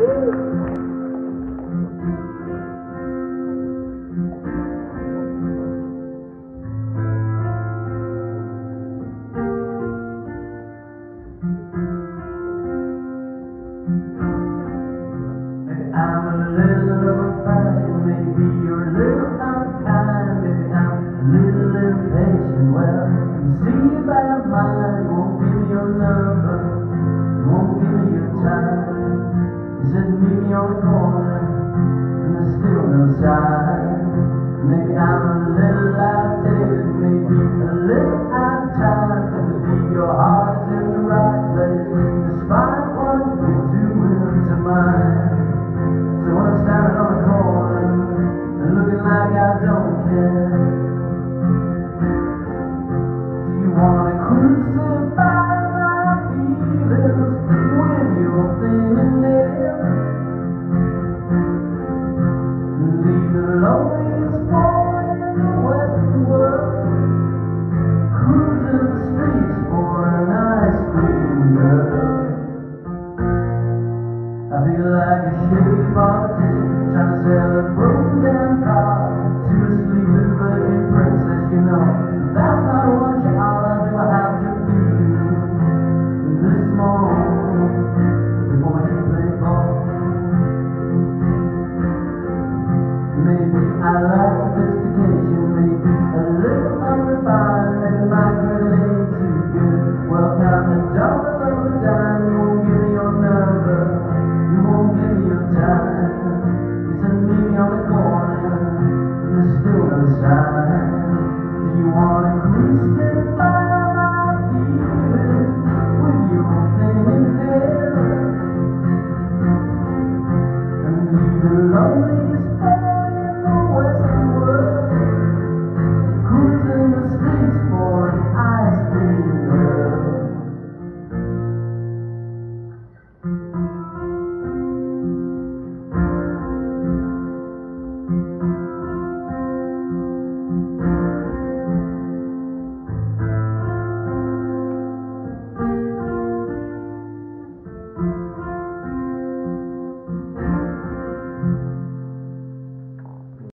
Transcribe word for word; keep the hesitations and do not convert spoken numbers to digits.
I'm a little old-fashioned, maybe you're a little unkind, maybe I'm a little impatient. Well, you see about mine, you won't give me your number, you won't give me your time. You said meet me on the corner, and there's still no sign. Maybe I'm a little outdated, maybe a little out of time to believe your heart's in the right place, despite what you're doing to mine. So when I'm standing on the corner and looking like I don't care, do you wanna crucify my feelings with your fingernails and leave the loneliest boy in the western world cruising the streets for an ice cream girl? I feel like a shady politician trying to sell a broken down car to a sleeping virgin princess. You know, that's not what you are. Do I have to feel this morning before you play ball? Maybe I like sophistication, maybe a little unrefined, maybe my credit ain't too good. Well, count the dollar of the dime, you won't give me your number, you won't give me your time. You said meet me on the corner, and there's still no sign.